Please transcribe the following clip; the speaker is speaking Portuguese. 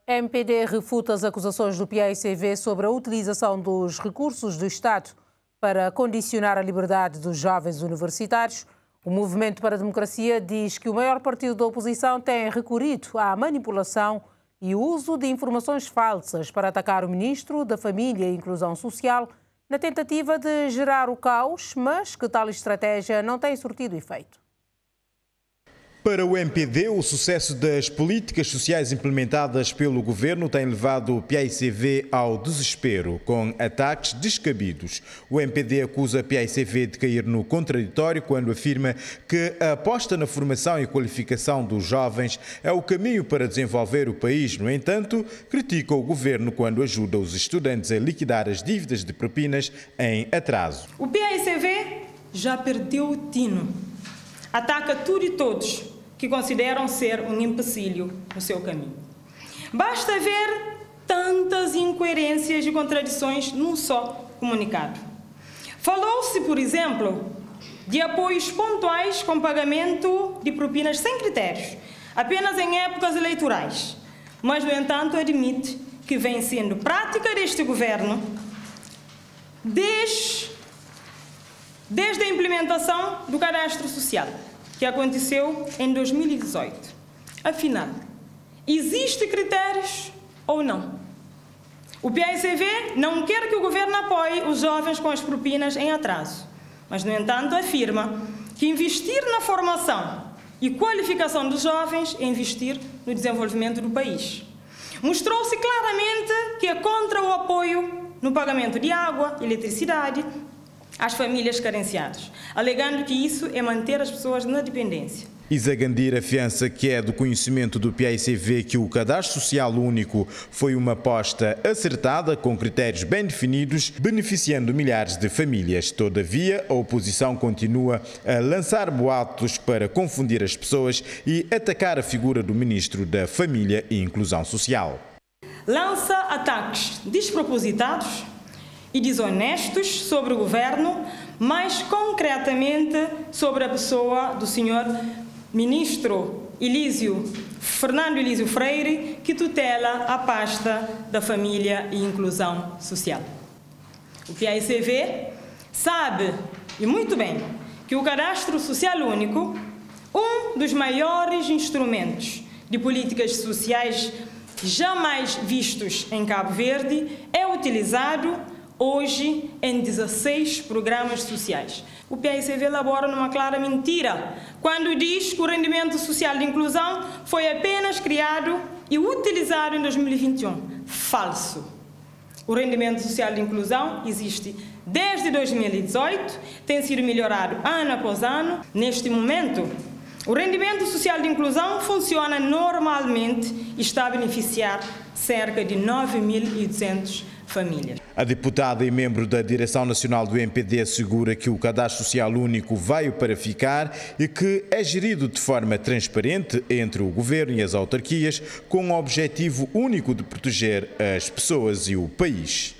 A MPD refuta as acusações do PAICV sobre a utilização dos recursos do Estado para condicionar a liberdade dos jovens universitários. O Movimento para a Democracia diz que o maior partido da oposição tem recorrido à manipulação e uso de informações falsas para atacar o Ministro da Família e Inclusão Social na tentativa de gerar o caos, mas que tal estratégia não tem surtido efeito. Para o MPD, o sucesso das políticas sociais implementadas pelo governo tem levado o PAICV ao desespero, com ataques descabidos. O MPD acusa a PAICV de cair no contraditório quando afirma que a aposta na formação e qualificação dos jovens é o caminho para desenvolver o país. No entanto, critica o governo quando ajuda os estudantes a liquidar as dívidas de propinas em atraso. O PAICV já perdeu o tino. Ataca tudo e todos que consideram ser um empecilho no seu caminho. Basta ver tantas incoerências e contradições num só comunicado. Falou-se, por exemplo, de apoios pontuais com pagamento de propinas sem critérios, apenas em épocas eleitorais, mas, no entanto, admite que vem sendo prática deste governo desde a implementação do cadastro social, que aconteceu em 2018. Afinal, existem critérios ou não? O PAICV não quer que o governo apoie os jovens com as propinas em atraso, mas, no entanto, afirma que investir na formação e qualificação dos jovens é investir no desenvolvimento do país. Mostrou-se claramente que é contra o apoio no pagamento de água e eletricidade às famílias carenciadas, alegando que isso é manter as pessoas na dependência. Isa Gandira afiança que é do conhecimento do PAICV que o Cadastro Social Único foi uma aposta acertada, com critérios bem definidos, beneficiando milhares de famílias. Todavia, a oposição continua a lançar boatos para confundir as pessoas e atacar a figura do Ministro da Família e Inclusão Social. Lança ataques despropositados e desonestos sobre o governo, mais concretamente sobre a pessoa do senhor ministro Fernando Elísio Freire, que tutela a pasta da Família e Inclusão Social. O PAICV sabe, e muito bem, que o Cadastro Social Único, um dos maiores instrumentos de políticas sociais jamais vistos em Cabo Verde, é utilizado hoje em 16 programas sociais. O PAICV elabora numa clara mentira quando diz que o rendimento social de inclusão foi apenas criado e utilizado em 2021. Falso. O rendimento social de inclusão existe desde 2018, tem sido melhorado ano após ano. Neste momento, o rendimento social de inclusão funciona normalmente e está a beneficiar cerca de 9.800 famílias. A deputada e membro da Direção Nacional do MPD assegura que o Cadastro Social Único veio para ficar e que é gerido de forma transparente entre o governo e as autarquias, com o objetivo único de proteger as pessoas e o país.